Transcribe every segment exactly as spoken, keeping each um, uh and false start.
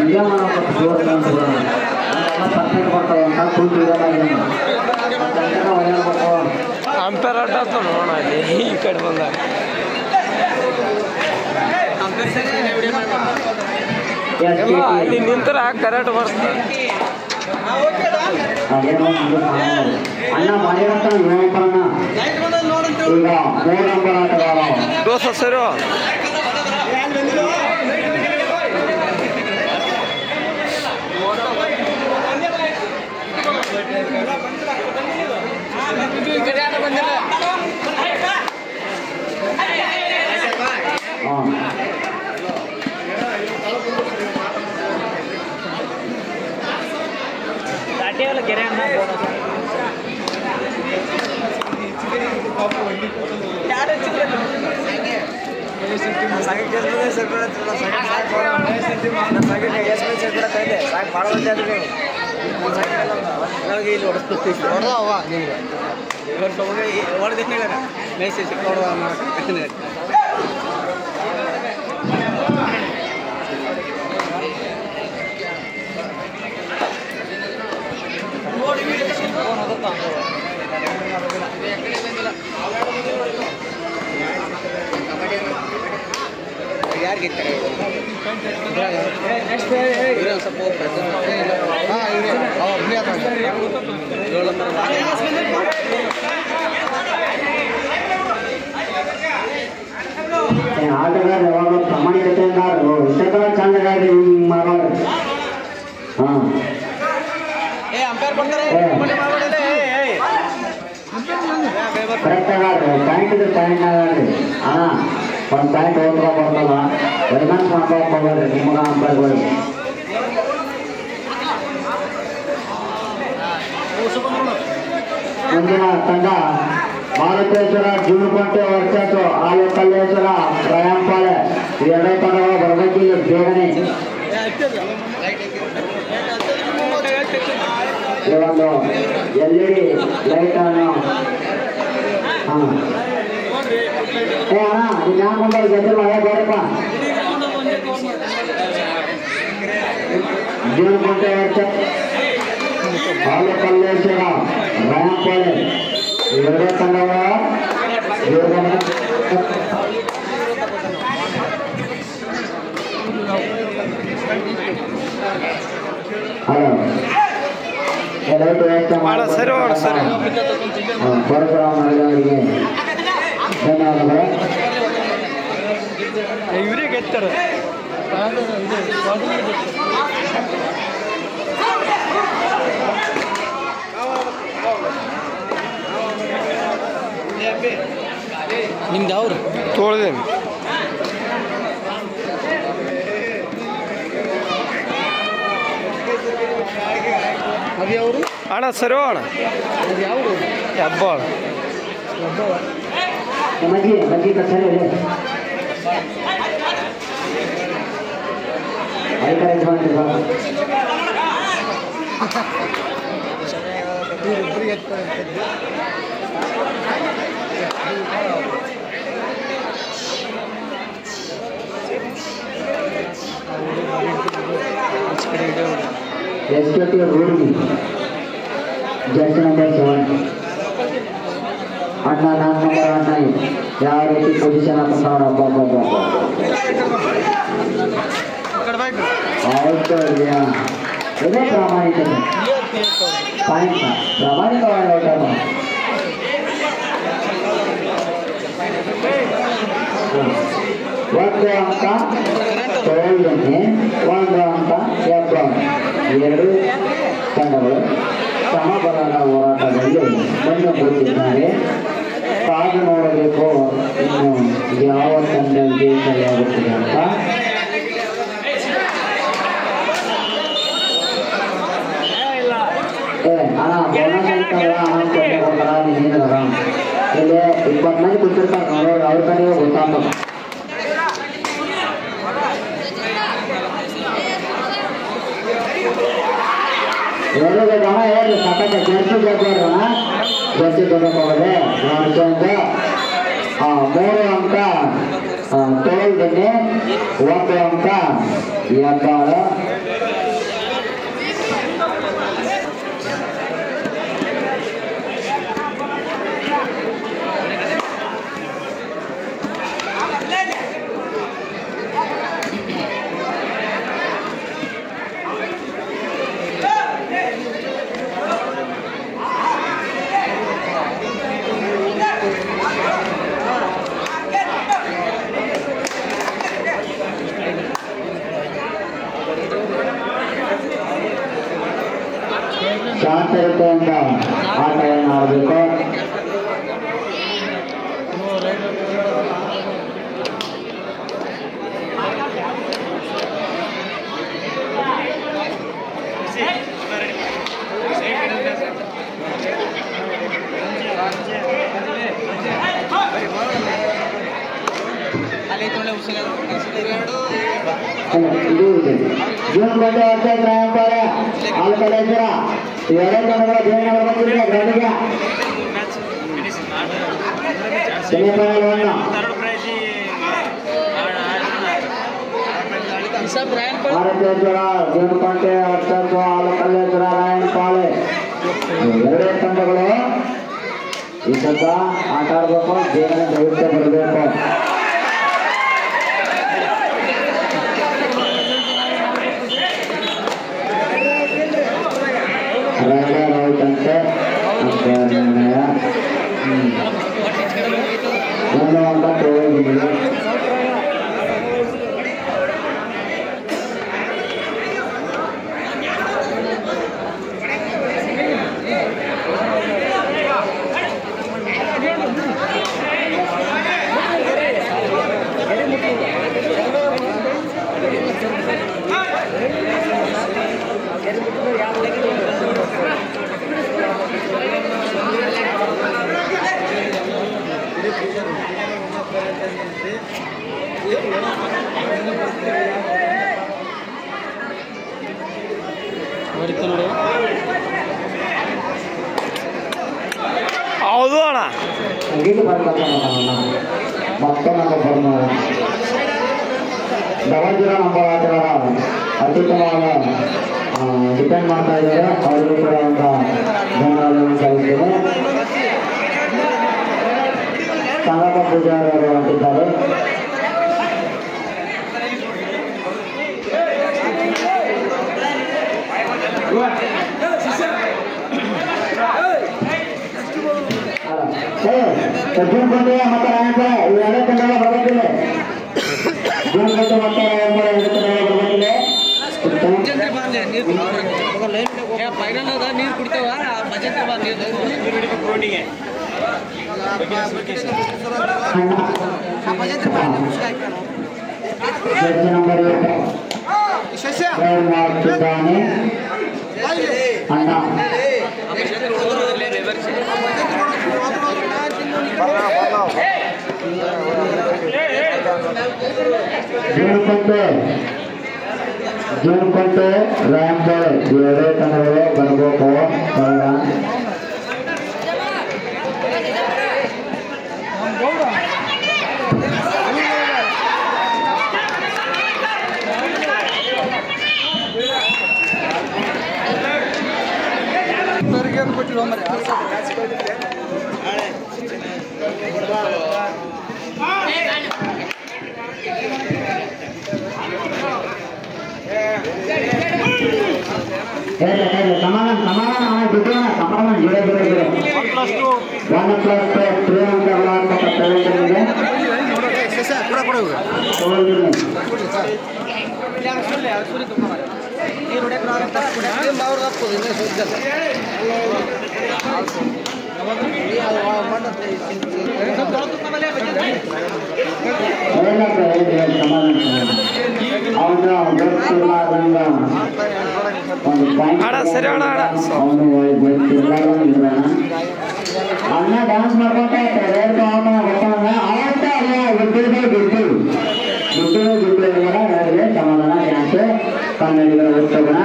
ನಿಜ ಮಾಡೋಕ್ಕೆ ಜೋರು ಪರ್ಫೆಕ್ಟ್ ಬರ್ತಾವೆ ಅಂತ ಕೂತು ಇರೋದಾಗಿದೆ ಅಂಪೇರ್ ಆಟ ಆಡ್ತಾವ ನೋಡೋಣ ಅಲ್ಲಿ ಈ ಕಡೆ ಬಂದಾಗ ಅಲ್ಲಿ ನಿಂತರ ಕರೆಕ್ಟ್ ಬರ್ತದೆ ಅಣ್ಣ ಮಾಡಿರಂತ ಅಣ್ಣ ಈಗ ಮೂರು ನಂಬರ್ ಆಟಗಾರ ದೋಸ್ತ ಸರಿ ಗೆರೆ ಇಲ್ಲಿ ಹೊಡೆದವ ನಿಮ್ಗೆ ಹೊಡೆದ ಮೆಸೇಜ್ ಹೊಡೆದ ಯಾರು ಗೆಲ್ತಾರೆ ಆಟಗಾರ ಯಾವಾಗ ಪ್ರಾಮಾಣಿಕತೆಯಿಂದ ಇಷ್ಟಗಳ ಚಂದಗಾರಿ ಹಿಂಗ್ ಮಾಡೋದು ಹಾಂ ಕರೆಕ್ಟ್ ಆಗಾಡ್ರಿ ಪಾಯಿಂಟ್ ಇದು ಪಾಯಿಂಟ್ ಆಗಾಡ್ರಿ ಹಾಂ ಒಂದು ಪಾಯಿಂಟ್ ಹೋಗ್ತಾ ಬರ್ತಲ್ಲ ವೈನಾನ್ಸ್ ಮಾಡ್ಕೊಳಕ್ ಹೋಗ್ರಿ ನಿಮಗ ಅಂಪೈರ್ಗಳು ಮುಂದಿನ ತಂಡ ಮಾರುತೇಶ್ವರ ಜೂನುಕೊಂಟೆ ವರ್ಚಸ್ಸು ಆಲೆ ಕಲ್ಲೇಶ್ವರ ಪ್ರಯಾಂಪಾಳೆ ಎರಡೇ ತಂಡಗಳು ಬರಬೇಕಿಲ್ಲ ಬೇಗನೆ ಒಂದು ಎಲ್ ಇ ಡಿ ಲೈಟ್ ಅನ್ನು ಹಾಂ ಏ ಅಣ್ಣ ಇದು ಯಾವ ನಂಬರ್ ಗೆದ್ದಿಲ್ಲ ಅದೇ ಬೇಡಪ್ಪ ಜೂನುಕೊಂಟೆ ವರ್ಚಸ್ ಆಲೆ ಕಲ್ಲೇಶ್ವರ ಪ್ರಯಾಂಪಾಳೆ ಎರಡೇ ತಂಡಗಳ ಹಲೋ ಲೈಟ್ ವ್ಯವಸ್ಥೆ ಸರಿ ಸರಿ ಪರಶುರಾಮ ಅವರಿಗೆ ಧನ್ಯವಾದಗಳು ಇವರೇ ಗೆಲ್ತಾರೆ ನಿಮ್ದು ಅವ್ರು ತೋಳ್ದೇನು ಅದು ಯಾವರು ಅಣ್ಣ ಸರಿ ಅಣ್ಣ ಅದು ಯಾವರು ಹೆಬ್ಬಾಳ ಮಜ್ಜಿ ಮಜ್ಜಿ ಸರಿ ಐದು ಮಾಡಿ ಎಸ್ಟೇಟ್ ರೂಢಿ ಜರ್ಸಿ ನಂಬರ್ ಸೆವೆನ್ ಅಣ್ಣ ನಾಲ್ಕು ನಂಬರ್ ಅಣ್ಣ ಯಾವ ರೀತಿ ಪೊಸಿಷನ್ ಅಂತ ನೋಡಪ್ಪ ಆಯ್ತು ಇದೇ ಪ್ರಾಮಾಣಿಕತೆ ಪಾಯಿಂಟ್ ಪ್ರಾಮಾಣಿಕವಾಗಿ ಔಟ ಒಂದು ಅಂಕ ತೊಳೆದನ್ನೇ ಒಂದು ಅಂಕ ಎಬ್ಬ ಎರಡು ತಂಡಗಳು ಸಮಬಲದ ಹೋರಾಟದಲ್ಲಿ ಮುಂದುವರೆದಿದ್ದಾರೆ. ಕಾದು ನೋಡಬೇಕು ಇನ್ನು ಯಾವ ತಂಡ ವಿಜಯಶಾಲಿಯಾಗುತ್ತದೆ ಅಂತ. ಏ ಅಣ್ಣ ಬೋನಸ್ ಅಂತಲ್ಲ ಹಣ ಕೊಡ್ತಾರ ನೀನೇನದ ಇಲ್ಲಿ ಇಪ್ಪತ್ತು ಮಂದಿ ಕೂತಿರ್ತಾರೆ ನೋಡೋರು ಅವ್ರ ಕಡೆಗೆ ಗೊತ್ತಾಗ್ತದೆ. ಎರಡು ಜನ ಹೇಳಿ ಸಾಕಷ್ಟು ಜರ್ಸಿ ಗೆದ್ದೋಣ ಜರ್ಸಿ ತಗೋಬೋದೆ ಅಂತ ಮೂರು ಅಂಕ ತೊಳೆದನ್ನೇ ಒಂದು ಅಂಕ ಹೆಬ್ಬಾಳ ಶಾಂತತೆಯಿಂದ ಆಟವನ್ನು ಆಡಬೇಕು. ಇದು ಜೂನ್ ಗಂಟೆ ವರ್ಷ ರಾಯಂಪಾಳೆ ಆಲಕಡೇಶ್ವರ ಎರಡೇ ತಂಡಗಳ ಜಯನಗರ ಬಂದಿದೆ ಗ್ರೌಂಡಿಗೆ ಸೆಮಿಫೈನಲ್ ಒನ್ ಆರತೇಶ್ವರ ಜೀವನಕಂಟೆ ಹತ್ತತ್ತು ಆಲಕಲ್ಲೇಶ್ವರ ರಾಯಂಪಾಳೆ ಎರಡೇ ತಂಡಗಳು ಈ ಸದ್ದ ಆಟ ಆಡಬೇಕು. ಜೀವನ ದೈವಿಕ ಬರಬೇಕು. ರಾಜಂತೆ ನಿರ್ಣಯ ಒಂದು ಅಂತ ಹೋಗಿಲ್ಲ. ಹೌದು ಅಣ್ಣ ಸಂಗೀತ ಮಾಡ್ತಾರೆ ಮತ್ತೆ ನಮ್ಮ ಬರ್ಮ ದವಾಜಿರ ನಮ್ಮ ಆಟಗಾರ ಅತ್ಯುತ್ತಮವಾದ ಡಿಪೆಂಡ್ ಮಾಡ್ತಾ ಇದ್ದಾರೆ. ಅವರಿಗೂ ಕೂಡ ಒಂದು ಧನ್ಯವಾದಗಳನ್ನು ಸಲ್ಲಿಸ್ತೇನೆ. ಸಂಗಪ್ಪ ಪೂಜಾರಿ ಅವರು ಹೊಂಟಿದ್ದಾರೆ. ಜೂನ್ ಗಂಟೆ ಮತ್ತೆ ರಾಯಂಪುರ ಎರಡು ತಂಡಗಳ ಬರಬೇಕಿಲ್ಲ. ಜೂನ್ ಗಂಟೆ ಮತ್ತೆ ರಾಯಂಪುರ ಎರಡು ತಂಡಗಳ ಬರಬೇಕಿಲ್ಲ. ಫೈನಲ್ ಅದ ನೀರು ಕುಡಿತಾವ ಜಡ್ಜ್ ನಂಬರ್ ಏಳು ಮಾಡ್ತಿದ್ದಾನೆ ಅಣ್ಣ. ಜೂನ್ಕಂಟೆ ಜೂನ್ಕಂಟೆ ರಾಯಂಪುರ ಎರಡೇ ತಂಡಗಳು ಬರಬೇಕು. ಸಮಾನ ಸಮಾನ ಬಿಡೋಣ ಸಮಾನ ಜುಡೆ ಜುಡೆ ಜುಡೆ ಒನ್ ಪ್ಲಸ್ ತ್ರೀ ಅಂಕಗಳ ತಗೊಂಡಿದೆ. ಅಣ್ಣ ಡ್ಯಾನ್ಸ್ ಮಾಡ್ಕೊತಾ ಇರ್ತಾರೆ. ಸಮಾಧಾನ ಡ್ಯಾನ್ಸ್ ಕನ್ನಡಿಗರ ಉತ್ಸವನ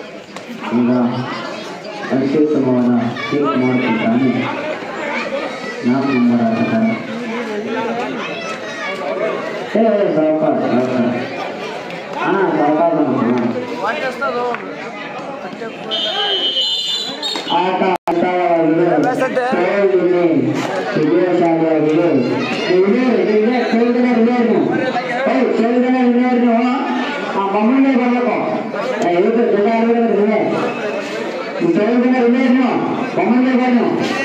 ಈಗ ಅತ್ಯುತ್ತಮವಾದ ಕೇಕ್ ಮಾಡ್ತಿದ್ದಾನೆ. ನಾಲ್ಕು ನಂಬರ್ ಹಾಕ್ತಾರೆ ಏ ಸಾವುಕಾರ ಸಾವುಕಾರ ಅಣ್ಣ ಸಾವುಕಾರ ಆಟ ಆಟವಾಗಿದೆ ವಿಜಯಶಾಲಿಯಾಗಿದೆ ನೀವು ಆ ಬೊಮ್ಮನೆ ಬರಬೇಕು ಐವತ್ತು ಜನ ಕೇಳಿದ್ರೆ ಕೇಳಿದ್ರೆ ನೀವು ಬೊಮ್ಮನೆ ಬನ್ನಿ